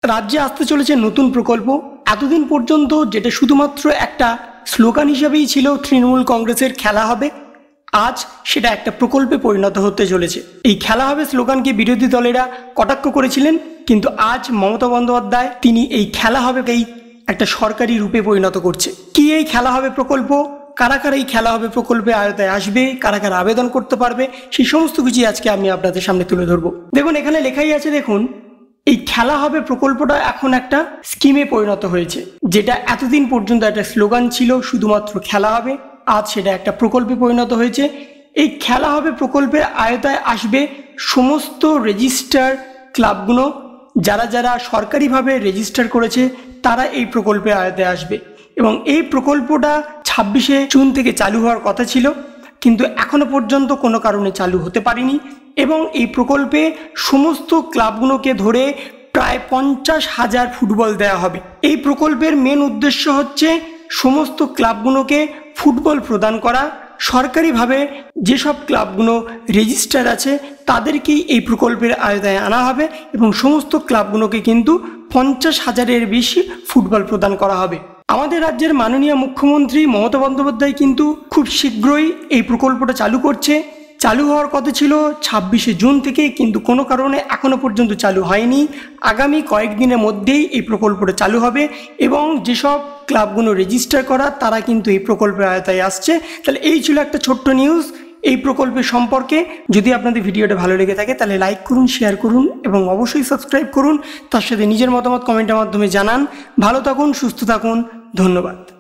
রাজ্যে আসতে চলেছে নতুন প্রকল্প। এতদিন পর্যন্ত যেটা শুধুমাত্র একটা স্লোগান হিসেবেই ছিল তৃণমূল কংগ্রেসের খেলা হবে, আজ সেটা একটা প্রকল্পে পরিণত হতে চলেছে। এই খেলা হবে স্লোগানকে বিরোধী দলেরা কটাক্ষ করেছিলেন, কিন্তু আজ মমতা বন্দ্যোপাধ্যায় তিনি এই খেলা হবেকেই একটা সরকারি রূপে পরিণত করছে। কি এই খেলা হবে প্রকল্প, কারা কারা এই খেলা হবে প্রকল্পে আয়তায় আসবে, কারা কারা আবেদন করতে পারবে, সেই সমস্ত কিছুই আজকে আমি আপনাদের সামনে তুলে ধরবো। দেখুন, এখানে লেখাই আছে, দেখুন এই খেলা হবে প্রকল্পটা এখন একটা স্কিমে পরিণত হয়েছে। যেটা এতদিন পর্যন্ত একটা স্লোগান ছিল শুধুমাত্র খেলা হবে, আজ সেটা একটা প্রকল্পে পরিণত হয়েছে। এই খেলা হবে প্রকল্পের আয়তায় আসবে সমস্ত রেজিস্টার ক্লাবগুলো, যারা যারা সরকারিভাবে রেজিস্টার করেছে তারা এই প্রকল্পের আয়তায় আসবে। এবং এই প্রকল্পটা 26শে জুন থেকে চালু হওয়ার কথা ছিল, কিন্তু এখনো পর্যন্ত কোনো কারণে চালু হতে পারেনি। এবং এই প্রকল্পে সমস্ত ক্লাবগুলোকে ধরে প্রায় 50,000 ফুটবল দেওয়া হবে। এই প্রকল্পের মেন উদ্দেশ্য হচ্ছে সমস্ত ক্লাবগুলোকে ফুটবল প্রদান করা। সরকারিভাবে যেসব ক্লাবগুলো রেজিস্টার আছে তাদেরকেই এই প্রকল্পের আওতায় আনা হবে এবং সমস্ত ক্লাবগুলোকে কিন্তু 50,000-এর বেশি ফুটবল প্রদান করা হবে। আমাদের রাজ্যের মাননীয় মুখ্যমন্ত্রী মমতা বন্দ্যোপাধ্যায় কিন্তু খুব শীঘ্রই এই প্রকল্পটা চালু করছে। চালু হওয়ার কথা ছিল 26শে জুন থেকে, কিন্তু কোনো কারণে এখনও পর্যন্ত চালু হয়নি। আগামী কয়েকদিনের মধ্যেই এই প্রকল্পটা চালু হবে এবং যেসব ক্লাবগুলো রেজিস্টার করা তারা কিন্তু এই প্রকল্পের আওতায় আসছে। তাহলে এই ছিল একটা ছোট্ট নিউজ এই প্রকল্পের সম্পর্কে। যদি আপনাদের ভিডিওটা ভালো লেগে থাকে তাহলে লাইক করুন, শেয়ার করুন এবং অবশ্যই সাবস্ক্রাইব করুন। তার সাথে নিজের মতামত কমেন্টের মাধ্যমে জানান। ভালো থাকুন, সুস্থ থাকুন, ধন্যবাদ।